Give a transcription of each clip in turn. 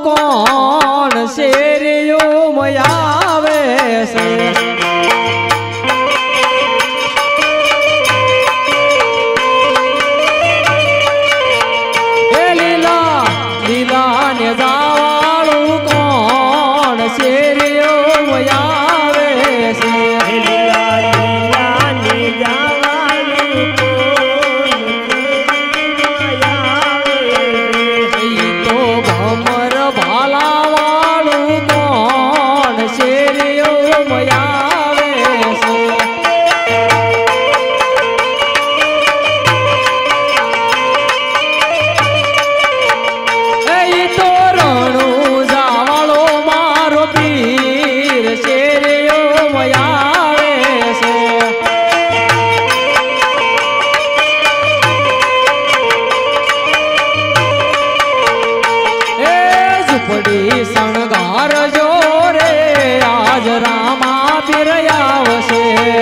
કોણ શેરીઓમાં આવે છે એ લીલા લીલા ને જાવાળું કોણ શેરીઓમાં આવે છે લીલા લીલા ને જાવાળું તો ભમર ભાલાવાળું કોણ શેરીઓમાં આવે છે એ તો રણું જાવાળો મારો પીર શેરીઓમાં આવે છે એ ઝૂંપડી શણગાર જો રે આજ રામા પીર આવશે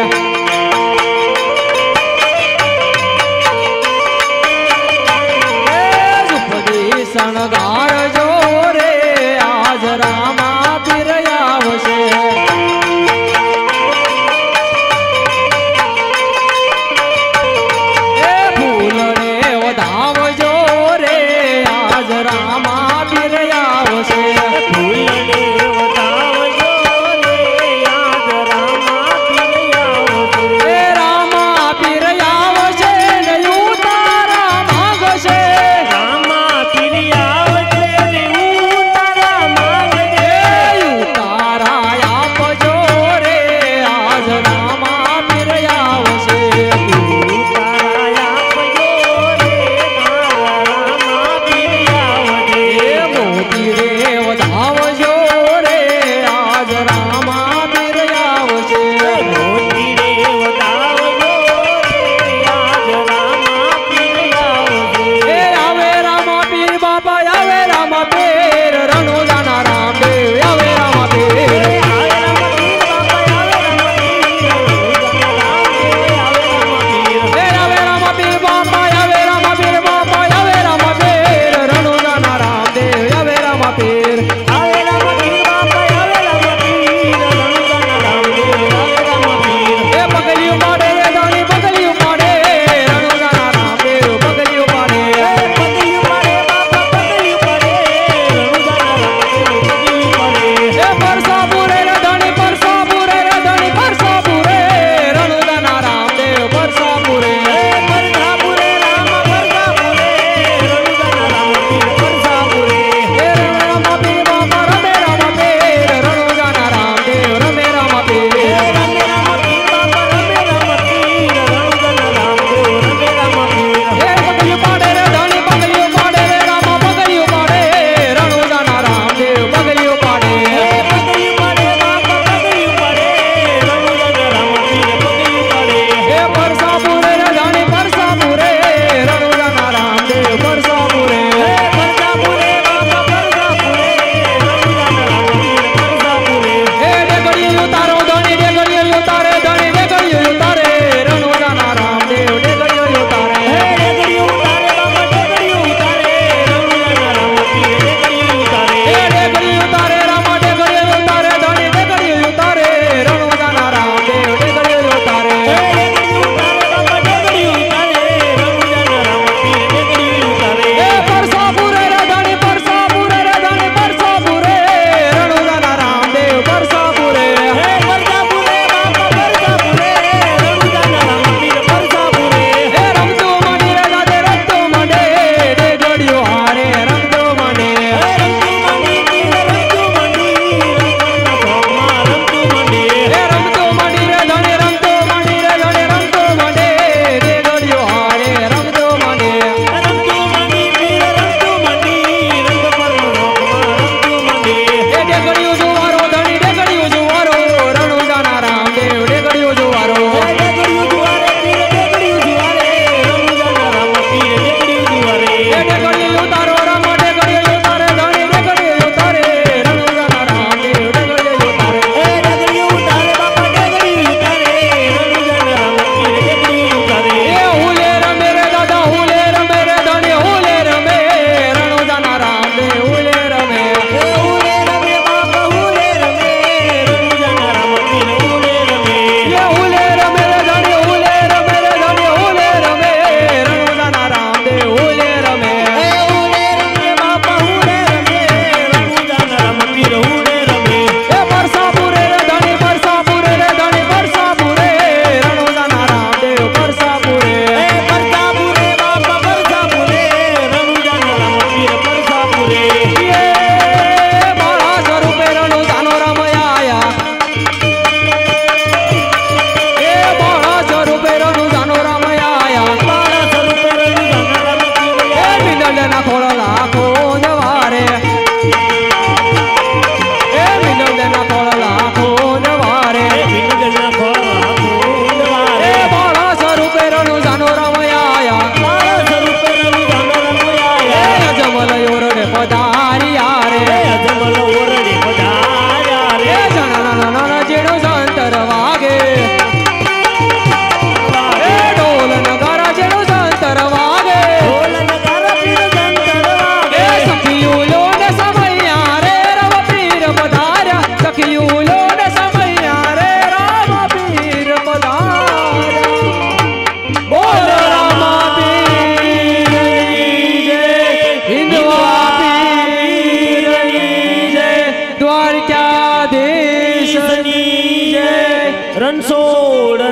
એ ઝૂંપડી શણગાર જો રે આજ રામા પીર આવશે એ ફૂલડે વધાવજો રે આજ રામા પીર આવશે ફૂલને વધાવજો રે યાદ રામા પીર આવશે એ રામા પીર આવશે ને ઉતારા માંગશે રામા પીર આવશે ને ઉતારા માંગજે એ ઉતારા આપજો રે આજ રામા પીર આવશે ઉતારા આપજો રે રામા પીર આવશે એ મોતી રે વધાવજો રે આજ રામા પીર આવશે મોતી રે વધાવજો રે યાદ રામા પીર આવશે એ આવે રામા પીર બાપા આવે રામા પીર રણુજાના રામદેવ આવે રામા પીર આવે રામા પીર બાપા આવે રામા પીર આવે રામા પીર એ આવે રામા પીર બાપા આવે રામા પીર બાપા આવે રામા પીર રણુજાના રામદેવ આવે રામા પીર આવે રામા પીર બાપા આવે રામા પીર રણુજાના રામદેવ આવે રામા પીર એ પગલિયું પાડે રે દાણી પગલિયું પાડે રણુજાના રામદેવ પગલિયું પાડે પગલું પડે બાપા પગલું પડે રણુજાના રામદેવ પગલું પડે એ પરસાપુરે રે દાણી પરસાપુરે રે દાણી પરસાપુરે રણુજાના રામદેવ પરસાપુરે પરસાપુરે રામા પરસાપુરે રણુજાના રામદેવ પરસાપુરે એ રણુજાના દ્વારકાધીશની જય. રણછોડ